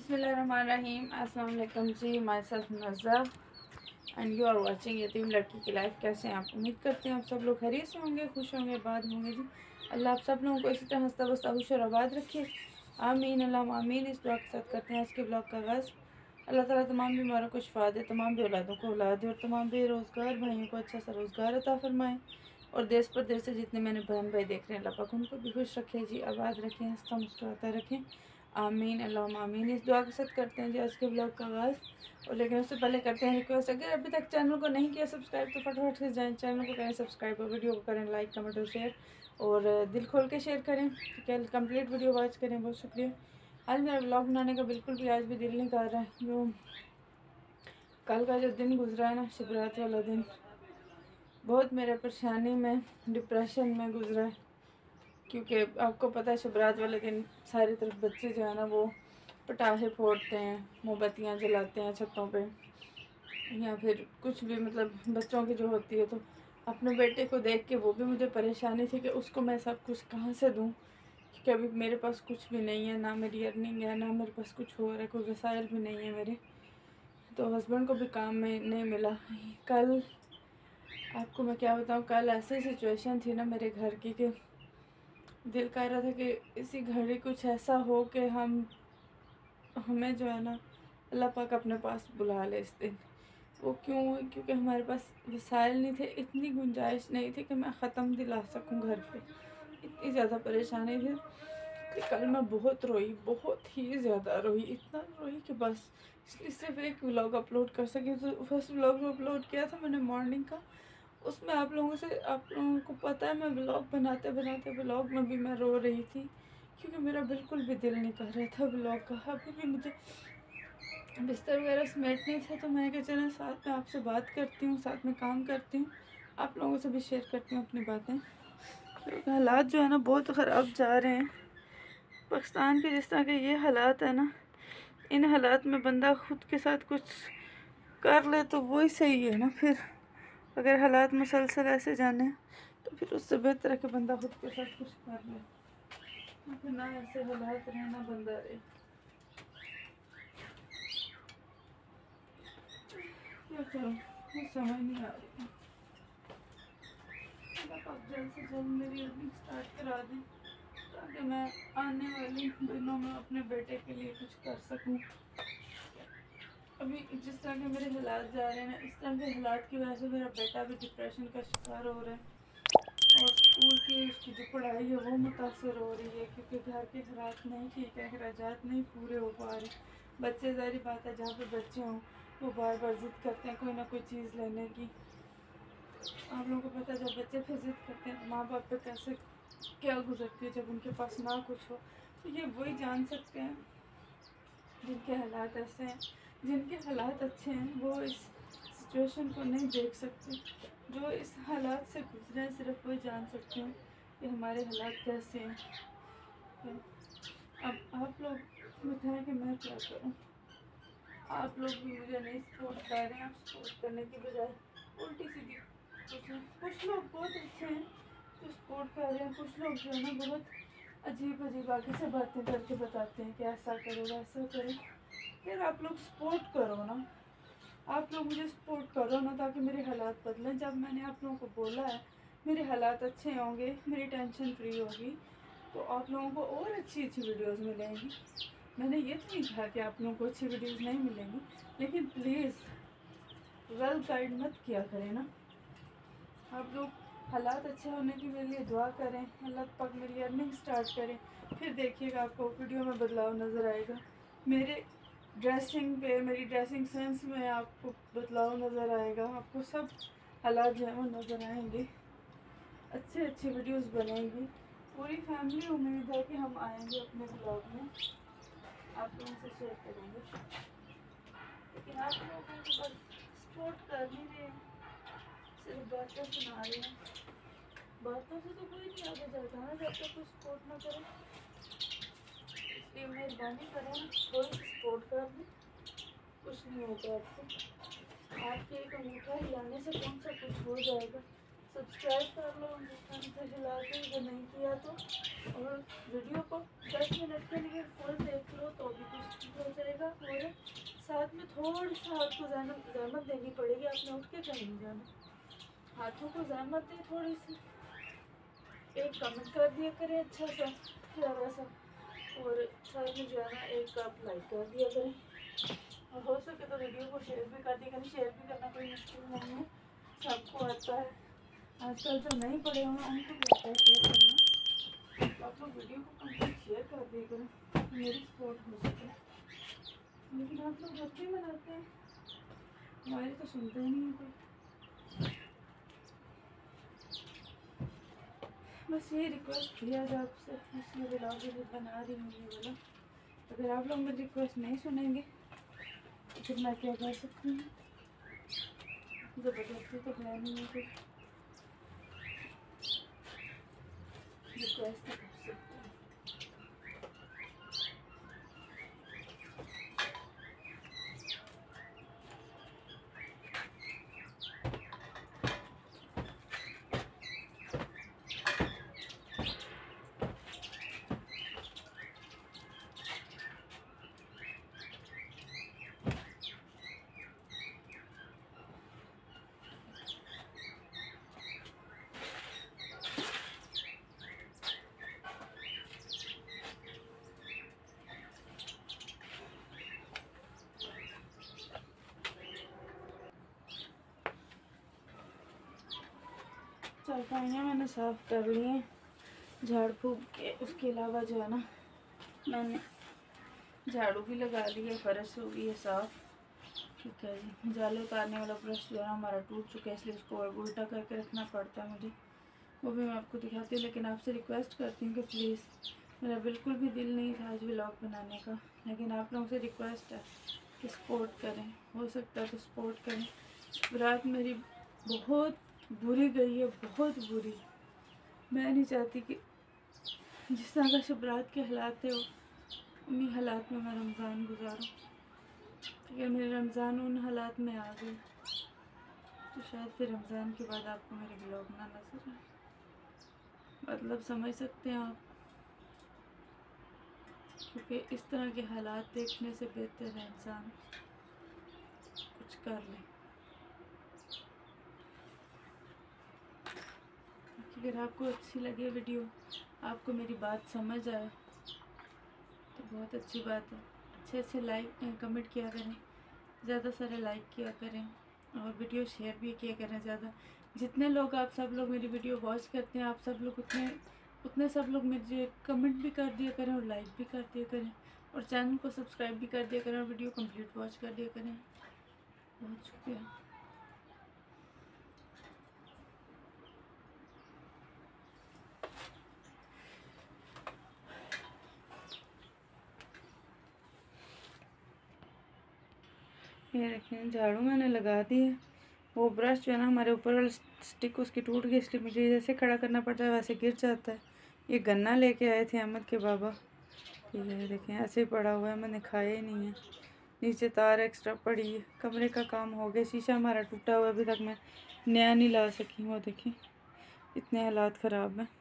बिस्मिल्लाहिर्रहमानिर्रहीम। अस्सलाम वालेकुम जी। Myself Nazar and you are watching यतीम लड़की की लाइफ। कैसे हैं आप? उम्मीद करते हैं आप सब लोग खैरियत से होंगे, खुश होंगे, आबाद होंगे जी। अल्लाह आप सब लोगों को इसी तरह हंसता बसता खुश और आबाद रखिए, आमीन अल्लाह आमीन। इस दुआ के साथ करते हैं आज के ब्लॉग का आगाज़। अल्लाह ताला तमाम बीमारों को शिफा दे, तमाम भी औलादों को औलाद दे और तमाम बेरोज़गार भाइयों को अच्छा सा रोज़गार अता फरमाएँ। और देश परदेश से जितने मैंने बहन भाई देख रहे हैं, अल्लाह पाक उनको भी खुश रखें जी, आबाद रखें, हंसता मुस्कुराता रखें, आमीन अल्लाह आमीन। इस दुआ के साथ करते हैं जी आज के ब्लॉग का आगाज़। और लेकिन उससे पहले करते हैं रिक्वेस्ट, अगर अभी तक चैनल को नहीं किया सब्सक्राइब तो फटाफट से जाएं, चैनल को करें सब्सक्राइब और वीडियो को करें लाइक कमेंट और शेयर, और दिल खोल के शेयर करें, कल कंप्लीट वीडियो वॉच करें। बहुत शुक्रिया। आज मेरा ब्लॉग बनाने का बिल्कुल भी आज भी दिल नहीं कर रहा है। जो कल का जो दिन गुजरा है ना, शिवरात वाला दिन, बहुत मेरे परेशानी में डिप्रेशन में गुजरा है। क्योंकि आपको पता है शिवरात वाले दिन सारी तरफ बच्चे जो है ना वो पटाखे फोड़ते हैं, मोमबत्तियाँ जलाते हैं छतों पे, या फिर कुछ भी मतलब बच्चों की जो होती है। तो अपने बेटे को देख के वो भी मुझे परेशानी थी कि उसको मैं सब कुछ कहाँ से दूँ, क्योंकि अभी मेरे पास कुछ भी नहीं है, ना मेरी अर्निंग है, ना मेरे पास कुछ और है, कोई वसाइल भी नहीं है मेरे। तो हस्बैंड को भी काम में नहीं मिला। कल आपको मैं क्या बताऊँ, कल ऐसी सिचुएशन थी ना मेरे घर की कि दिल कर रहा था कि इसी घड़ी कुछ ऐसा हो कि हमें जो है ना अल्लाह पाक अपने पास बुला ले इस दिन। वो क्यों? क्योंकि हमारे पास वसाइल नहीं थे, इतनी गुंजाइश नहीं थी कि मैं ख़त्म दिला सकूं घर पे। इतनी ज़्यादा परेशानी थी कि कल मैं बहुत रोई, बहुत ही ज़्यादा रोई, इतना रोई कि बस इसलिए सिर्फ एक व्लॉग अपलोड कर सकी। तो फर्स्ट व्लॉग जो अपलोड किया था मैंने मॉर्निंग का, उसमें आप लोगों को पता है मैं व्लॉग बनाते बनाते व्लॉग में भी मैं रो रही थी, क्योंकि मेरा बिल्कुल भी दिल नहीं कर रहा था व्लॉग का। अभी भी मुझे बिस्तर वगैरह समेटने थे, तो मैं क्या चला साथ में आपसे बात करती हूँ, साथ में काम करती हूँ, आप लोगों से भी शेयर करती हूँ अपनी बातें। तो हालात जो है ना बहुत ख़राब जा रहे हैं पाकिस्तान के। जिस तरह के ये हालात है ना, इन हालात में बंदा खुद के साथ कुछ कर ले तो वही सही है ना। फिर अगर हालात मुसलसल ऐसे जाने तो फिर उससे बेहतर है कि बंदा खुद के साथ कुछ कर ले, फिर ना ऐसे हालात रहे ना बंदा रहे। क्या करूँ कुछ समझ नहीं आ रही। आप जल्द से जल्द मेरी अर्निंग स्टार्ट करा दें ताकि मैं आने वाले दिनों में अपने बेटे के लिए कुछ कर सकूं। अभी जिस तरह के मेरे हालात जा रहे हैं ना, इस तरह के हालात की वजह से मेरा बेटा भी डिप्रेशन का शिकार हो रहा है, और स्कूल की उसकी जो पढ़ाई है वो मुतासर हो रही है, क्योंकि घर के हालात नहीं ठीक है, अखराजात नहीं पूरे हो पा रहे। बच्चे ज़ाहिर बात है जहाँ पे बच्चे हों वो बार बार ज़िद करते हैं कोई ना कोई चीज़ लेने की। आप लोगों को पता है जब बच्चे फिर ज़िद करते हैं माँ बाप पे कैसे क्या गुजरती है जब उनके पास ना कुछ हो। तो ये वही जान सकते हैं जिनके हालात ऐसे हैं। जिनके हालात अच्छे हैं वो इस सिचुएशन को नहीं देख सकते, जो इस हालात से गुजरे हैं सिर्फ वही जान सकते हैं कि हमारे हालात कैसे हैं। तो अब आप लोग बताएं कि मैं क्या करूं। आप लोग भी मुझे नहीं सपोर्ट कर रहे हैं, आप सपोर्ट करने की बजाय उल्टी सीधी कुछ लोग बहुत अच्छे हैं जो सपोर्ट कर रहे हैं, कुछ लोग जो है ना बहुत अजीब अजीब आगे से बातें करके बताते हैं कि ऐसा करो वैसा करो। फिर आप लोग सपोर्ट करो ना, आप लोग मुझे सपोर्ट करो ना ताकि मेरे हालात बदलें। जब मैंने आप लोगों को बोला है मेरे हालात अच्छे होंगे, मेरी टेंशन फ्री होगी, तो आप लोगों को और अच्छी अच्छी वीडियोस मिलेंगी। मैंने ये तो नहीं कहा कि आप लोगों को अच्छी वीडियोस नहीं मिलेंगी, लेकिन प्लीज़ वेल गाइड मत किया करें ना। आप लोग हालात अच्छे होने की मेरे लिए दुआ करें, अल्लाह पाक मेरी अर्निंग स्टार्ट करें, फिर देखिएगा आपको वीडियो में बदलाव नज़र आएगा। मेरे ड्रेसिंग पे, मेरी ड्रेसिंग सेंस में आपको बदलाव नज़र आएगा, आपको सब हालात जो है वो नज़र आएंगे, अच्छे अच्छे वीडियोस बनेंगी। पूरी फैमिली उम्मीद है कि हम आएंगे अपने ब्लॉग में, आप लोगों से शेयर करेंगे, लेकिन आप लोगों को बस सपोर्ट कर नहीं रहे हैं, सिर्फ बातें सुना रहे हैं। बातों से तो कोई नहीं आगे जाता ना जब तक कोई सपोर्ट ना करे। इसलिए मेहरबानी करें थोड़ी सी सपोर्ट कर दें, कुछ नहीं होगा आपको। आपके एक अंगूठा हिलाने से कौन सा कुछ हो जाएगा। सब्सक्राइब कर लो अंगूठा से हिला के, अगर नहीं किया तो, और वीडियो को 10 मिनट के लिए फुल देख लो तो भी कुछ हो जाएगा। और साथ में थोड़ी सा आपको जहमत देनी पड़ेगी, आपने उठ के कहीं नहीं जाना, हाथों को जहमत दें थोड़ी सी, एक कमेंट कर दिया करें अच्छा सा प्यारा सा, और साथ में जो है ना एक आप लाइक कर दिया करें, और हो सके तो वीडियो को शेयर भी कर दिया करें। शेयर भी करना कोई मुश्किल नहीं है, सबको आता है, आजकल जो नहीं पढ़े हुए उनको भी आता है शेयर करना, तो आप लोग वीडियो को कंप्लीट शेयर कर दिया करें, मेरी सपोर्ट हो सके। लेकिन आप लोग गलती बनाते हैं, हमारी तो सुनते ही नहीं है कोई। बस ये रिक्वेस्ट थी आज आपसे, इसलिए ब्लॉग भी बना रही हूँ ये वाला। अगर आप लोग मेरी रिक्वेस्ट नहीं सुनेंगे तो फिर मैं क्या कर सकती हूँ, ज़बरदस्ती तो है नहीं है, फिर रिक्वेस्ट कर सकती हूँ। चारपाइयाँ मैंने साफ़ कर ली हैं झाड़ फूँक के, उसके अलावा जो है ना मैंने झाड़ू भी लगा ली है, फर्श हो गई है साफ़। ठीक है जी, जाले उतारने वाला ब्रश जो है ना हमारा टूट चुका है, इसलिए उसको उल्टा करके रखना पड़ता है मुझे, वो भी मैं आपको दिखाती हूँ। लेकिन आपसे रिक्वेस्ट करती हूँ कि प्लीज़, मेरा बिल्कुल भी दिल नहीं था आज व्लॉग बनाने का, लेकिन आप लोगों से रिक्वेस्ट है कि सपोर्ट करें, हो सकता है तो सपोर्ट करें। रात मेरी बहुत बुरी गई है, बहुत बुरी। मैं नहीं चाहती कि जिस तरह का शब रात के हालात थे उन्हीं हालात में मैं रमज़ान गुजारूँ, ठीक है। मेरे रमज़ान उन हालात में आ गए तो शायद फिर रमज़ान के बाद आपको मेरे ब्लॉग ना नजर आए, मतलब समझ सकते हैं आप, क्योंकि इस तरह के हालात देखने से बेहतर है इंसान कुछ कर ले। अगर आपको अच्छी लगे वीडियो, आपको मेरी बात समझ आए तो बहुत अच्छी बात है, अच्छे कमेंट किया करें, ज़्यादा सारे लाइक किया करें, और वीडियो शेयर भी किया करें ज़्यादा। जितने लोग आप सब लोग मेरी वीडियो वॉच करते हैं, आप सब लोग उतने सब लोग मुझे कमेंट भी कर दिया करें और लाइक भी कर दिया करें, और चैनल को सब्सक्राइब भी कर दिया करें, और वीडियो कंप्लीट वॉच कर दिया करें। बहुत शुक्रिया। ये देखें झाड़ू मैंने लगा दी है, वो ब्रश जो है ना हमारे ऊपर वाला स्टिक उसकी टूट गई, इसलिए मुझे जैसे खड़ा करना पड़ता है वैसे गिर जाता है। ये गन्ना लेके आए थे अहमद के बाबा, ये देखें ऐसे ही पड़ा हुआ है, मैंने खाया ही नहीं है। नीचे तार एक्स्ट्रा पड़ी है, कमरे का काम हो गया, शीशा हमारा टूटा हुआ, अभी तक मैं नया नहीं ला सकी। वो देखें इतने हालात ख़राब हैं।